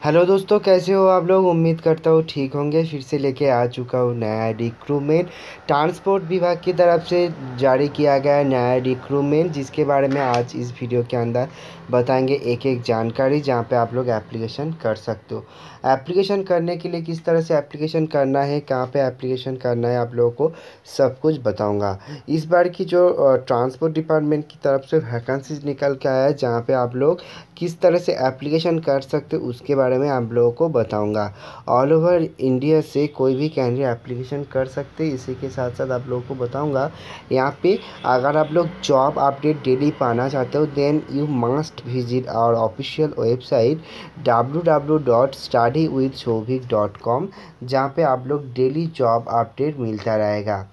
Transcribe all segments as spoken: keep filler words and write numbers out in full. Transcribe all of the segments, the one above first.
Hello दोस्तों, कैसे हो आप लोग। उम्मीद करता हूँ ठीक होंगे। फिर से लेके आ चुका हूँ नया रिक्रूटमेंट। ट्रांसपोर्ट विभाग की तरफ से जारी किया गया नया रिक्रूटमेंट, जिसके बारे में आज इस वीडियो के अंदर बताएंगे एक एक जानकारी, जहाँ पे आप लोग एप्लीकेशन कर सकते हो। एप्लीकेशन करने के लिए किस तरह से एप्लीकेशन करना है, कहाँ पे एप्लीकेशन करना है, आप लोगों को सब कुछ बताऊँगा। इस बार की जो ट्रांसपोर्ट डिपार्टमेंट की तरफ से वैकेंसीज निकल के आया है, जहाँ पे आप लोग किस तरह से एप्लीकेशन कर सकते हो उसके बारे में आप लोगों को बताऊंगा। ऑल ओवर इंडिया से कोई भी कैंडिडेट एप्लीकेशन कर सकते हैं। इसी के साथ साथ आप लोगों को बताऊंगा यहाँ पे, अगर आप लोग जॉब अपडेट डेली पाना चाहते हो, then you must visit our official website W W W dot study with Shobhik dot com, जहाँ पे आप लोग डेली जॉब अपडेट मिलता रहेगा।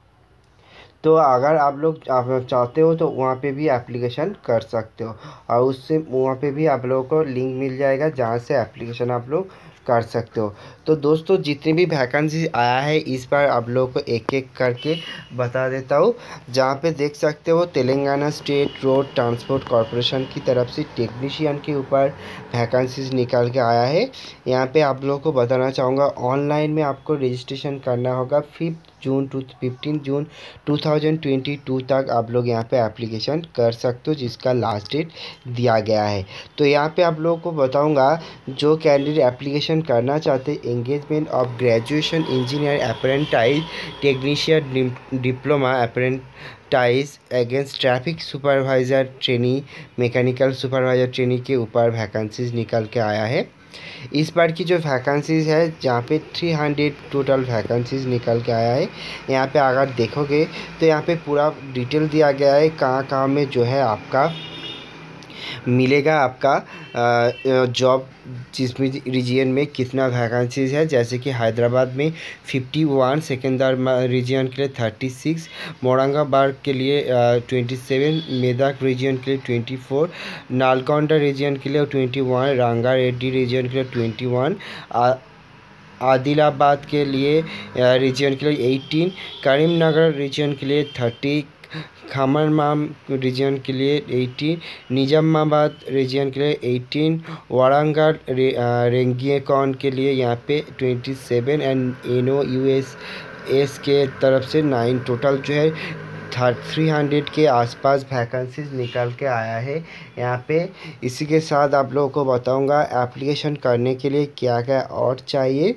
तो अगर आप लोग आप चाहते हो तो वहाँ पे भी एप्लीकेशन कर सकते हो, और उससे वहाँ पे भी आप लोगों को लिंक मिल जाएगा, जहाँ से एप्लीकेशन आप लोग कर सकते हो। तो दोस्तों, जितनी भी वैकेंसी आया है इस बार आप लोगों को एक एक करके बता देता हूँ। जहाँ पे देख सकते हो, Telangana state road transport corporation की तरफ से टेक्नीशियन के ऊपर वैकेंसीज निकल के आया है। यहाँ पे आप लोगों को बताना चाहूँगा, ऑनलाइन में आपको रजिस्ट्रेशन करना होगा। Fifth June to fifteen June two thousand twenty two तक आप लोग यहाँ पे एप्लीकेशन कर सकते हो, जिसका लास्ट डेट दिया गया है। तो यहाँ पे आप लोगों को बताऊंगा, जो कैंडिडेट एप्लीकेशन करना चाहते हैं, engagement of graduation engineer apprentice technician diploma apprentice against traffic supervisor trainee mechanical supervisor trainee के ऊपर वैकेंसीज निकल के आया है। इस बार की जो वैकेंसीज़ है, जहाँ पे तीन सौ टोटल वैकेंसीज़ निकल के आया है। यहाँ पे अगर देखोगे तो यहाँ पे पूरा डिटेल दिया गया है, कहाँ कहाँ में जो है आपका मिलेगा आपका जॉब, जिसमें रीजन में कितना वैकेंसीज़ है। जैसे कि हैदराबाद में इक्यावन, सेकेंदर रीजन के लिए छत्तीस, औरंगाबाद के लिए सत्ताईस, मेदक रीजन के लिए चौबीस, नालकोंडा रीजन के लिए इक्कीस, रंगारेड्डी रीजन के लिए इक्कीस, आदिलाबाद के लिए रीजन के लिए अठारह, करीमनगर रीजन के लिए तीस, खमरमाम रीजन के लिए अठारह, निजामाबाद रीजन के लिए अठारह, वारंगल रेंगियकॉन के लिए यहाँ पे सत्ताईस एंड एनो यूएस एस के तरफ से नौ, टोटल जो है तीन सौ के आसपास वैकेंसीज निकल के आया है यहाँ पे। इसी के साथ आप लोगों को बताऊंगा एप्लीकेशन करने के लिए क्या क्या और चाहिए।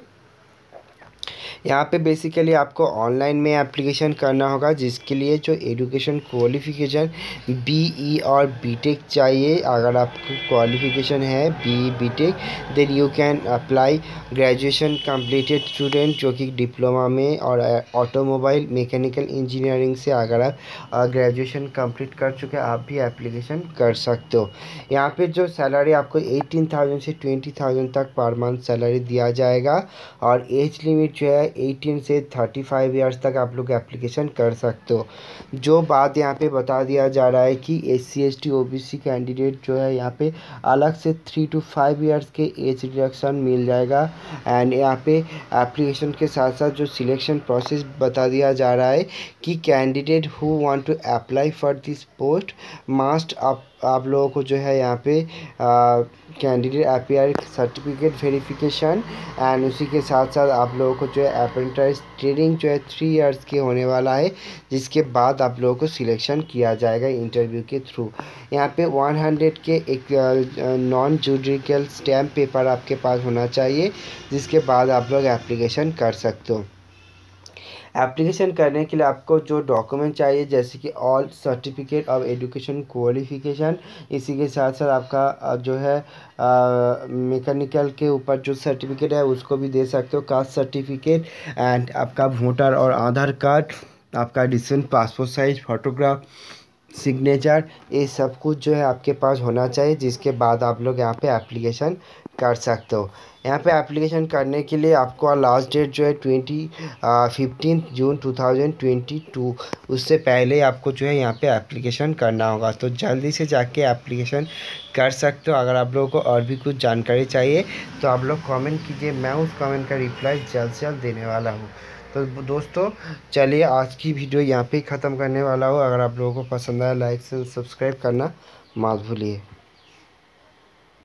यहाँ पे बेसिकली आपको ऑनलाइन में एप्लीकेशन करना होगा, जिसके लिए जो एजुकेशन क्वालिफ़िकेशन बीई और बीटेक चाहिए। अगर आपको क्वालिफ़िकेशन है BE BTech, then you can apply. Graduation completed student जो कि डिप्लोमा में और ऑटोमोबाइल मैकेनिकल इंजीनियरिंग से अगर आप ग्रेजुएशन कंप्लीट कर चुके हैं, आप भी एप्लीकेशन कर सकते हो। यहाँ पे जो सैलरी आपको एटीन थाउजेंड से ट्वेंटी थाउजेंड तक पर मंथ सैलरी दिया जाएगा, और एज लिमिट जो है अठारह से पैंतीस इयर्स तक आप लोग एप्लीकेशन कर सकते हो। जो बात यहाँ पे बता दिया जा रहा है कि S C S T O B C candidate जो है, यहाँ पे अलग से थ्री टू फाइव इयर्स के एज रिडक्शन मिल जाएगा। एंड यहाँ पे एप्लीकेशन के साथ साथ जो सिलेक्शन प्रोसेस बता दिया जा रहा है कि candidate who want to apply for this post must आप आप लोगों को जो है यहाँ पे candidate appear certificate verification, and उसी के साथ साथ आप लोगों को जो है अप्रेंटिस ट्रेनिंग जो है थ्री इयर्स की होने वाला है, जिसके बाद आप लोगों को सिलेक्शन किया जाएगा इंटरव्यू के थ्रू। यहाँ पे सौ के एक नॉन जुडिकल स्टैम्प पेपर आपके पास होना चाहिए, जिसके बाद आप लोग एप्लीकेशन कर सकते हो। एप्लीकेशन करने के लिए आपको जो डॉक्यूमेंट चाहिए, जैसे कि all certificate of education qualification, इसी के साथ साथ आपका जो है मैकेनिकल के ऊपर जो सर्टिफिकेट है उसको भी दे सकते हो, कास्ट सर्टिफिकेट, एंड आपका वोटर और आधार कार्ड, आपका recent passport size photograph, signature, ये सब कुछ जो है आपके पास होना चाहिए, जिसके बाद आप लोग यहाँ पे एप्लीकेशन कर सकते हो। यहाँ पे एप्लीकेशन करने के लिए आपको लास्ट डेट जो है twenty fifteen June two thousand twenty two, उससे पहले आपको जो है यहाँ पे एप्लीकेशन करना होगा। तो जल्दी से जाके एप्लीकेशन कर सकते हो। अगर आप लोगों को और भी कुछ जानकारी चाहिए तो आप लोग कमेंट कीजिए, मैं उस कमेंट का रिप्लाई जल्द से जल्द देने वाला हूँ। तो दोस्तों, चलिए आज की वीडियो यहाँ पे ख़त्म करने वाला हूँ। अगर आप लोगों को पसंद आया, लाइक से सब्सक्राइब करना मत भूलिए।